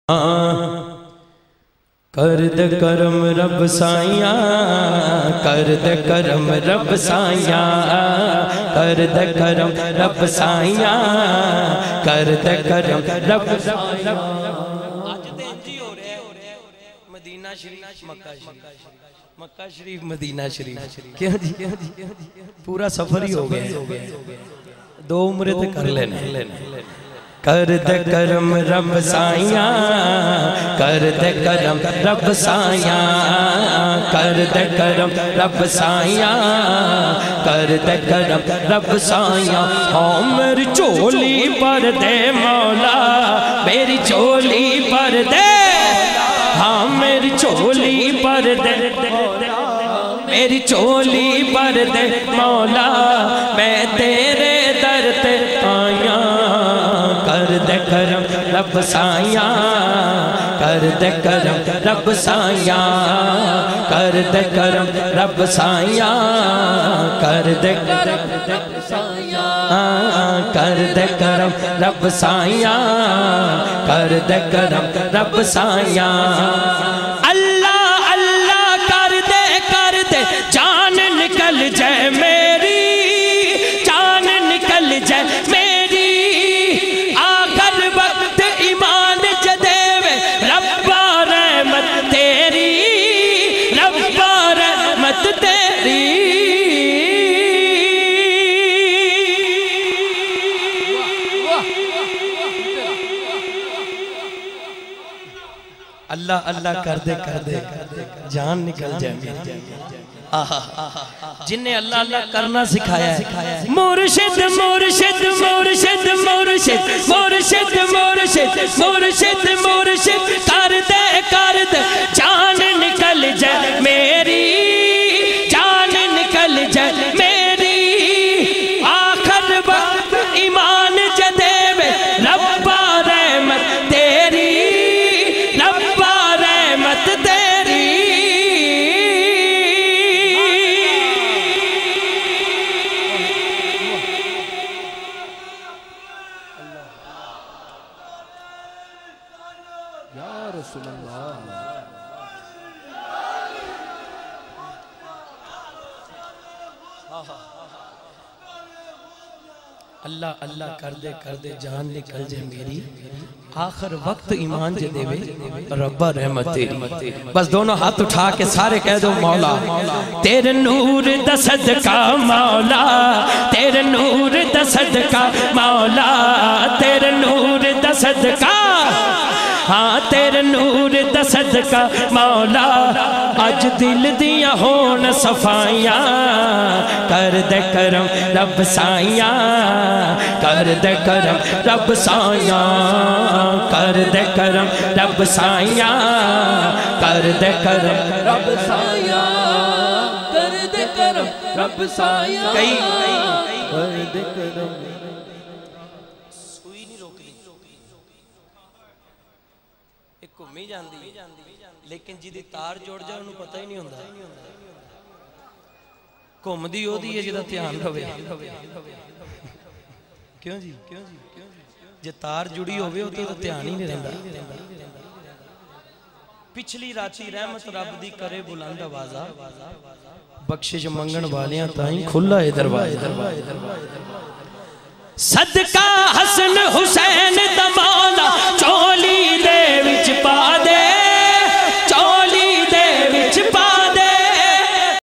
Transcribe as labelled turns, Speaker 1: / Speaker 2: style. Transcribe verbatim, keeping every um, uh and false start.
Speaker 1: کر دے کرم رب سائیاں، کر دے کرم رب سائیاں، کر دے کرم رب سائیاں، کر دے کرم رب سائیاں۔ آج دن جی ہو رہے ہیں مدینہ شریف مکہ شریف، مکہ شریف مدینہ شریف، کیا جی پورا سفر ہی ہو گیا، دو عمرے تے کر لینے۔ کر دے کرم رب سائیاں، کر دے کرم رب سائیاں، کر دے کرم رب سائیاں، کر دے کرم رب سائیاں۔ ہاں میری چولی پر دے مولا، میری چولی پر دے، ہاں میری چولی پر دے، میری چولی پر دے مولا، میں تیرے در تے آیا۔ کر دے کرم رب سائیاں، کر دے کرم رب سائیاں، کر دے کرم رب سائیاں، کر دے کرم رب سائیاں، کر دے کرم رب سائیاں، کر دے کرم رب سائیاں۔ اللہ اللہ کر دے کر دے جان نکل جائے میری، جان نکل جائے میری، اللہ اللہ کر دے کر دے جان نکل جائے میری۔ جن نے اللہ اللہ کرنا سکھایا ہے، مرشد مرشد مرشد مرشد مرشد مرشد مرشد مرشد کر دے کر دے جان نکل جائے میری، جان نکل جائے میری، آخر وقت ایمان جدے میں ربا رحمت تیری، ربا رحمت تیری۔ یا رسول اللہ، اللہ اللہ کر دے کر دے جان نکل جائے میری، آخر وقت ایمان جے دے وے ربا رحمت تیری۔ بس دونوں ہاتھ اٹھا کے سارے کہہ دو مولا تیرے نور دا صدقہ، مولا تیرے نور دا صدقہ، مولا تیرے نور دا صدقہ، ہاں تیرے نور دا صدقہ مولا، آج دل دیا ہون صفائیاں، کر دے کرم رب سائیاں، کر دے کرم رب سائیاں، کر دے کرم رب سائیاں، کر دے کرم رب سائیاں، کر دے کرم رب سائیاں، کر دے کرم۔ سوئی نہیں روک دی، ایک کمی جاندی لیکن جی دی تار جوڑ جائے انہوں پتہ ہی نہیں ہوندہ، کم دی ہو دی ہے جی دا تیان روے، کیوں جی جی تار جڑی ہوئے ہوتے تو تیان ہی نہیں رہندہ۔ پچھلی راتی رحمت رب دی کرے بلند آوازہ، بخشش منگن والیاں تائیں کھلا ہے دروازہ۔ صدقہ حسن حسین دا مولا،